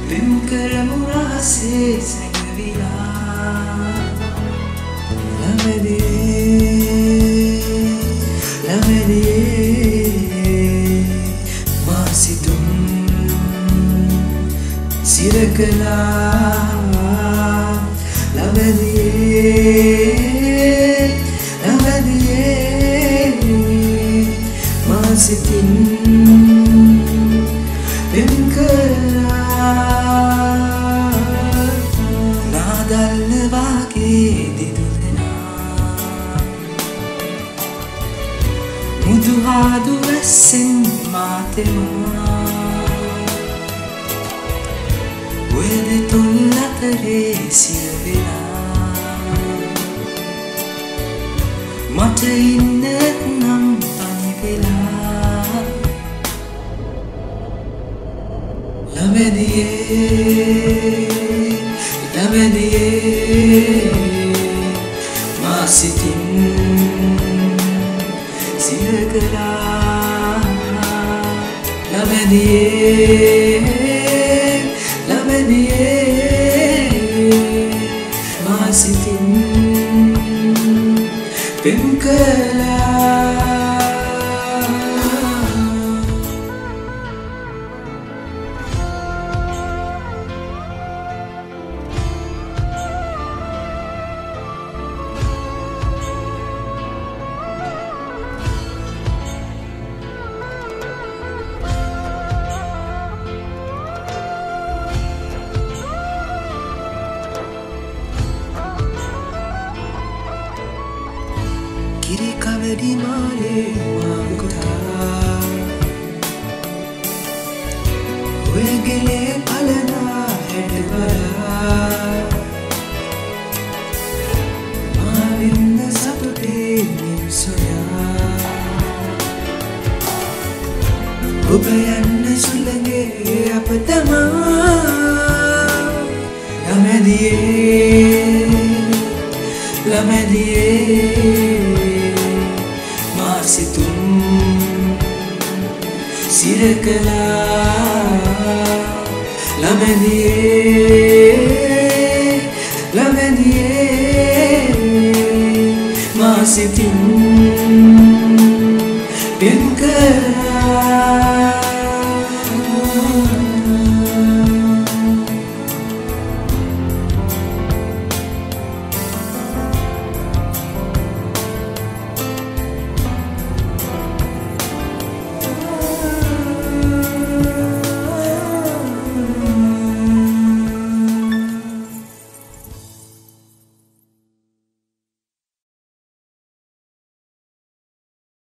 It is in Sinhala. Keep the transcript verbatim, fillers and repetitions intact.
පෙම් කරමු රහසේ සැඟවිලා ළමැදියේ ළමැදියේ මා සිතුම් සිර කළා ළමැදියේ ළමැදියේ මා සිතින් පෙම් කළා නාදල්ල වාගේ දිදුලනා මුදුහාදු වැස්සෙන් මාතෙමා ඔය දෙතුන් අතරේ සිරවෙලා මට ඉන්න නම් තනි වෙලා ළමැදියේ ළමැදියේ මා සිතින් සිර කළා ළමැදියේ ළමැදියේ මා සිතින් පෙම් කළා Kiri kaveri male maguta Wegele palana hedbara Mavinda satute nimsoya Ubayanna sulange apatama Lamadiye Lamadiye Situm සිර කළා ළමැදියේ ළමැදියේ මා සිතින් පෙම් කළා